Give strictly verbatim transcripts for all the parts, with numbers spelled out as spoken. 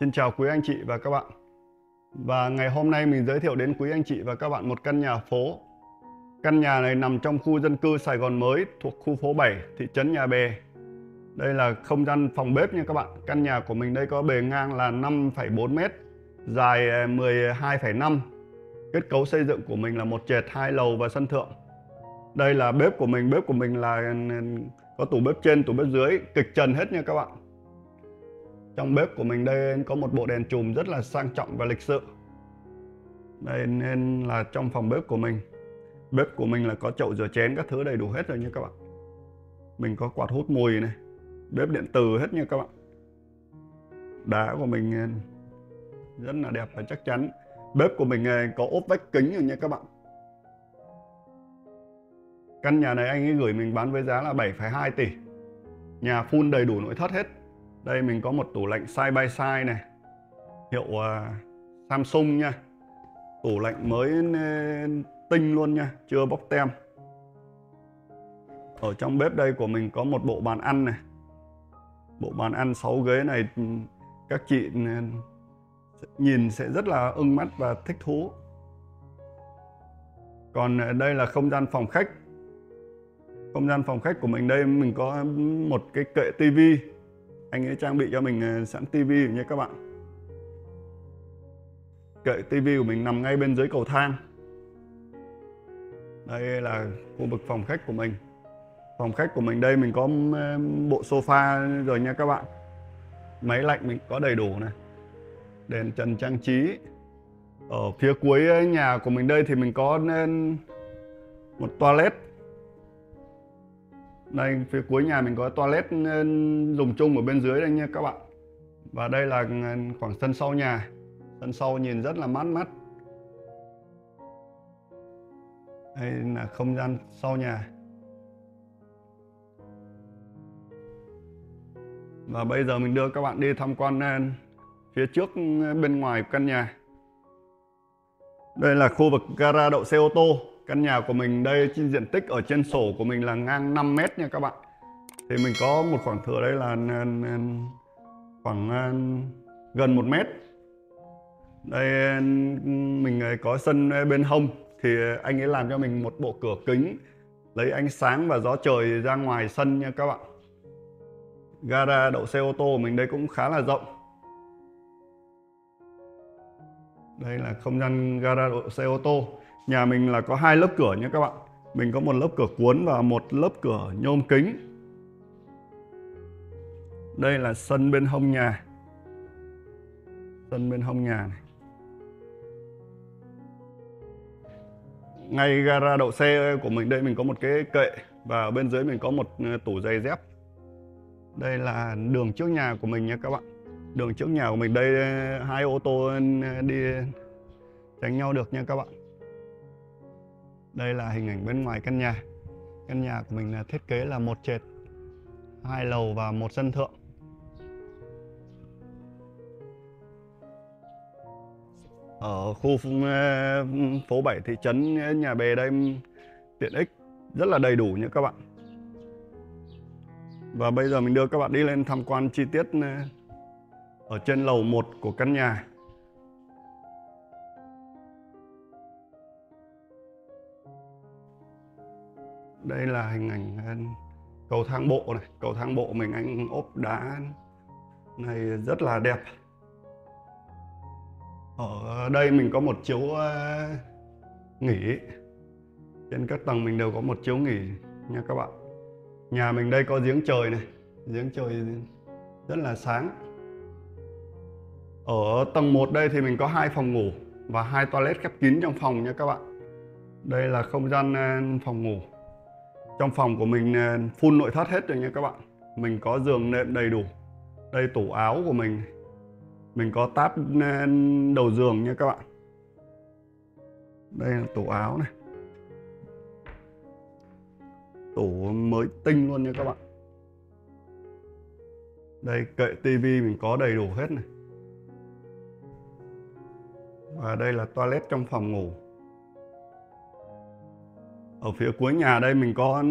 Xin chào quý anh chị và các bạn. Và ngày hôm nay mình giới thiệu đến quý anh chị và các bạn một căn nhà phố. Căn nhà này nằm trong khu dân cư Sài Gòn Mới thuộc khu phố bảy, thị trấn Nhà Bè. Đây là không gian phòng bếp nha các bạn. Căn nhà của mình đây có bề ngang là năm phẩy bốn mét, dài mười hai phẩy năm. Kết cấu xây dựng của mình là một trệt, hai lầu và sân thượng. Đây là bếp của mình. Bếp của mình là có tủ bếp trên, tủ bếp dưới, kịch trần hết nha các bạn. Trong bếp của mình đây có một bộ đèn chùm rất là sang trọng và lịch sự. Đây nên là trong phòng bếp của mình. Bếp của mình là có chậu rửa chén các thứ đầy đủ hết rồi nha các bạn. Mình có quạt hút mùi này, bếp điện từ hết nha các bạn. Đá của mình rất là đẹp và chắc chắn. Bếp của mình có ốp vách kính rồi nha các bạn. Căn nhà này anh ấy gửi mình bán với giá là bảy phẩy hai tỷ. Nhà full đầy đủ nội thất hết. Đây mình có một tủ lạnh side by side này, hiệu uh, Samsung nha. Tủ lạnh mới tinh luôn nha, chưa bóc tem. Ở trong bếp đây của mình có một bộ bàn ăn này. Bộ bàn ăn sáu ghế này các chị nhìn sẽ rất là ưng mắt và thích thú. Còn đây là không gian phòng khách. Không gian phòng khách của mình đây mình có một cái kệ tivi. Anh ấy trang bị cho mình sẵn tivi nha các bạn. Kệ tivi của mình nằm ngay bên dưới cầu thang. Đây là khu vực phòng khách của mình. Phòng khách của mình đây mình có bộ sofa rồi nha các bạn. Máy lạnh mình có đầy đủ này. Đèn trần trang trí. Ở phía cuối nhà của mình đây thì mình có một toilet. Đây phía cuối nhà mình có toilet dùng chung ở bên dưới đây nha các bạn. Và đây là khoảng sân sau nhà. Sân sau nhìn rất là mát mắt. Đây là không gian sau nhà. Và bây giờ mình đưa các bạn đi tham quan phía trước bên ngoài căn nhà. Đây là khu vực gara đậu xe ô tô. Căn nhà của mình đây diện tích ở trên sổ của mình là ngang năm mét nha các bạn. Thì mình có một khoảng thừa đây là khoảng gần một mét. Đây mình có sân bên hông thì anh ấy làm cho mình một bộ cửa kính lấy ánh sáng và gió trời ra ngoài sân nha các bạn. Gara đậu xe ô tô của mình đây cũng khá là rộng. Đây là không gian gara đậu xe ô tô. Nhà mình là có hai lớp cửa nha các bạn. Mình có một lớp cửa cuốn và một lớp cửa nhôm kính. Đây là sân bên hông nhà. Sân bên hông nhà này. Ngay gara đậu xe của mình đây mình có một cái kệ. Và ở bên dưới mình có một tủ giày dép. Đây là đường trước nhà của mình nha các bạn. Đường trước nhà của mình đây hai ô tô đi tránh nhau được nha các bạn. Đây là hình ảnh bên ngoài căn nhà. Căn nhà của mình là thiết kế là một trệt, hai lầu và một sân thượng. Ở khu phố bảy thị trấn Nhà Bè đây tiện ích rất là đầy đủ nha các bạn. Và bây giờ mình đưa các bạn đi lên tham quan chi tiết ở trên lầu một của căn nhà. Đây là hình ảnh cầu thang bộ này. Cầu thang bộ mình anh ốp đá này rất là đẹp. Ở đây mình có một chiếu nghỉ. Trên các tầng mình đều có một chiếu nghỉ nha các bạn. Nhà mình đây có giếng trời này. Giếng trời rất là sáng. Ở tầng một đây thì mình có hai phòng ngủ và hai toilet khép kín trong phòng nha các bạn. Đây là không gian phòng ngủ. Trong phòng của mình full nội thất hết rồi nha các bạn. Mình có giường nệm đầy đủ. Đây tủ áo của mình. Mình có táp đầu giường nha các bạn. Đây là tủ áo này. Tủ mới tinh luôn nha các bạn. Đây kệ tivi mình có đầy đủ hết này. Và đây là toilet trong phòng ngủ. Ở phía cuối nhà đây mình có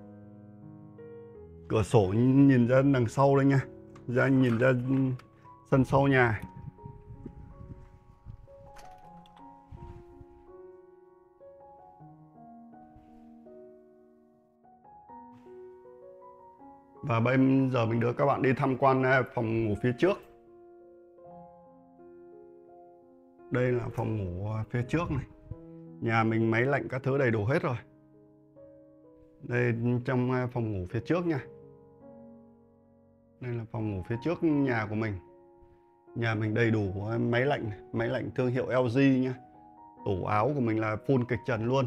cửa sổ nhìn ra đằng sau đây nha. Ra nhìn ra Sân sau nhà. Và bây giờ mình đưa các bạn đi tham quan phòng ngủ phía trước. Đây là phòng ngủ phía trước này. Nhà mình máy lạnh các thứ đầy đủ hết rồi. Đây trong phòng ngủ phía trước nha. Đây là phòng ngủ phía trước nhà của mình. Nhà mình đầy đủ máy lạnh, máy lạnh thương hiệu L G nha. Tủ áo của mình là full kịch trần luôn.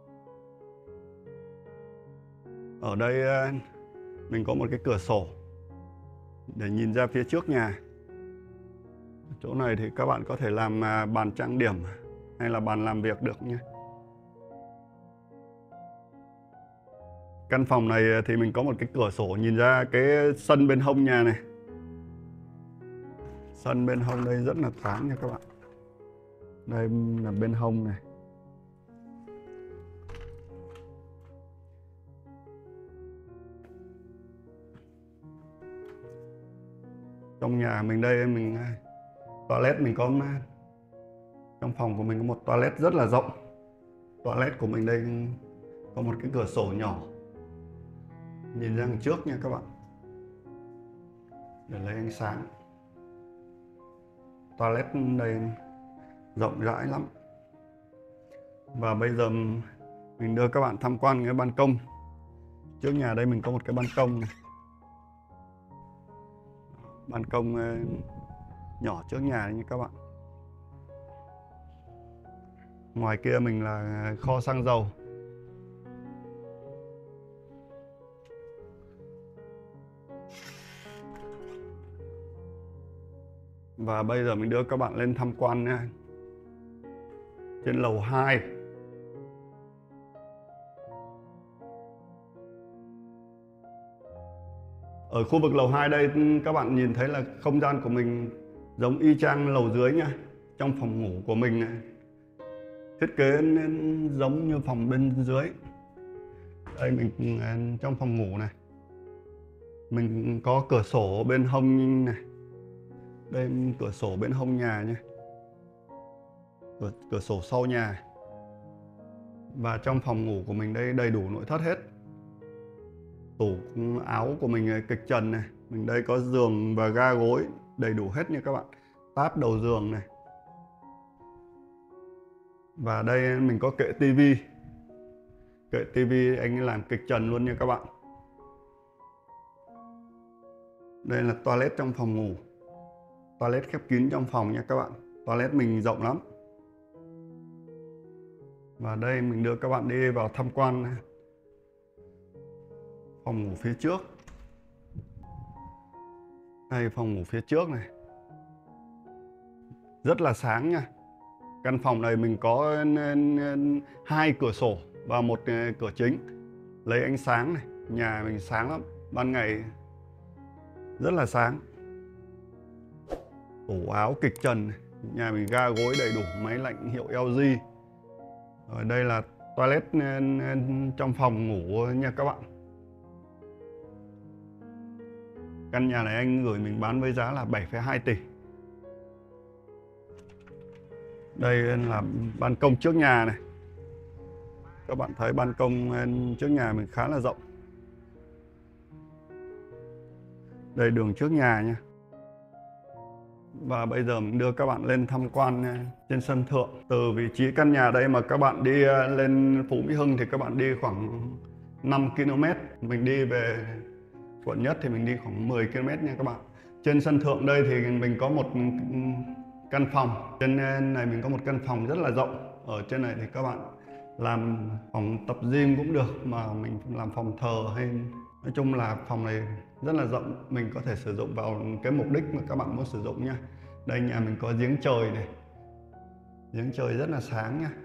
Ở đây mình có một cái cửa sổ để nhìn ra phía trước nhà. Chỗ này thì các bạn có thể làm bàn trang điểm hay là bàn làm việc được nhé. Căn phòng này thì mình có một cái cửa sổ nhìn ra cái sân bên hông nhà này. Sân bên hông đây rất là thoáng nha các bạn. Đây là bên hông này. Trong nhà mình đây mình toilet mình có trong phòng của mình có một toilet rất là rộng. Toilet của mình đây có một cái cửa sổ nhỏ nhìn ra đằng trước nha các bạn, để lấy ánh sáng. Toilet đây rộng rãi lắm. Và bây giờ mình đưa các bạn tham quan cái ban công. Trước nhà đây mình có một cái ban công này. Ban công nhỏ trước nhà nha các bạn. Ngoài kia mình là kho xăng dầu. Và bây giờ mình đưa các bạn lên tham quan nha. Trên lầu hai. Ở khu vực lầu hai đây các bạn nhìn thấy là không gian của mình giống y chang lầu dưới nha. Trong phòng ngủ của mình này, thiết kế giống như phòng bên dưới. Đây mình trong phòng ngủ này, mình có cửa sổ bên hông này. Đây cửa sổ bên hông nhà nha. Cửa, cửa sổ sau nhà. Và trong phòng ngủ của mình đây đầy đủ nội thất hết. Tủ áo của mình kịch trần này. Mình đây có giường và ga gối đầy đủ hết nha các bạn. Táp đầu giường này. Và đây mình có kệ tivi. Kệ tivi anh làm kịch trần luôn nha các bạn. Đây là toilet trong phòng ngủ. Toilet khép kín trong phòng nha các bạn. Toilet mình rộng lắm. Và đây mình đưa các bạn đi vào tham quan phòng ngủ phía trước. Đây phòng ngủ phía trước này. Rất là sáng nha. Căn phòng này mình có hai cửa sổ và một cửa chính. Lấy ánh sáng này. Nhà mình sáng lắm. Ban ngày rất là sáng. Tủ áo kịch trần này. Nhà mình ga gối đầy đủ, máy lạnh hiệu L G. Ở đây là toilet trong phòng ngủ nha các bạn. Căn nhà này anh gửi mình bán với giá là bảy phẩy hai tỷ. Đây là ban công trước nhà này. Các bạn thấy ban công trước nhà mình khá là rộng. Đây đường trước nhà nha. Và bây giờ mình đưa các bạn lên tham quan trên sân thượng. Từ vị trí căn nhà đây mà các bạn đi lên Phú Mỹ Hưng thì các bạn đi khoảng năm ki lô mét. Mình đi về quận Nhất thì mình đi khoảng mười ki lô mét nha các bạn. Trên sân thượng đây thì mình có một căn phòng. Trên này mình có một căn phòng rất là rộng. Ở trên này thì các bạn làm phòng tập gym cũng được, mà mình làm phòng thờ hay nói chung là phòng này rất là rộng. Mình có thể sử dụng vào cái mục đích mà các bạn muốn sử dụng nha. Đây nhà mình có giếng trời này. Giếng trời rất là sáng nha.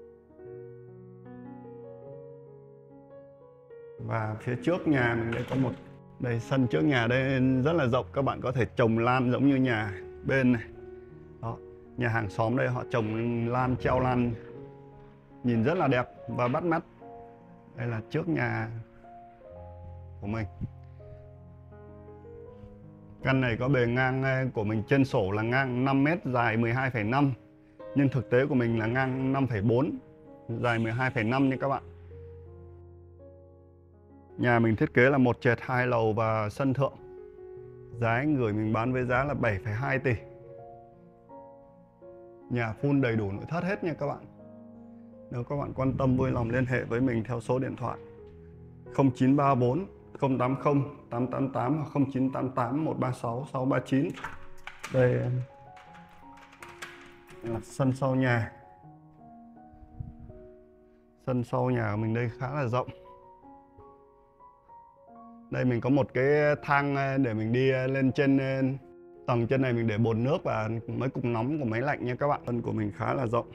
Và phía trước nhà mình đây có một đây sân trước nhà đây rất là rộng. Các bạn có thể trồng lan giống như nhà bên này. Đó, nhà hàng xóm đây họ trồng lan, treo lan nhìn rất là đẹp và bắt mắt. Đây là trước nhà của mình. Căn này có bề ngang của mình trên sổ là ngang năm mét, dài mười hai phẩy năm. Nhưng thực tế của mình là ngang năm phẩy bốn, dài mười hai phẩy năm nha các bạn. Nhà mình thiết kế là một trệt hai lầu và sân thượng. Giá anh gửi mình bán với giá là bảy phẩy hai tỷ. Nhà full đầy đủ nội thất hết nha các bạn. Nếu các bạn quan tâm vui lòng liên hệ với mình theo số điện thoại không chín ba bốn không tám không tám tám tám hoặc không chín tám tám một ba sáu sáu ba chín. Đây là sân sau nhà. Sân sau nhà của mình đây khá là rộng. Đây mình có một cái thang để mình đi lên trên tầng trên này, mình để bồn nước và mấy cục nóng của máy lạnh nha các bạn. Sân của mình khá là rộng.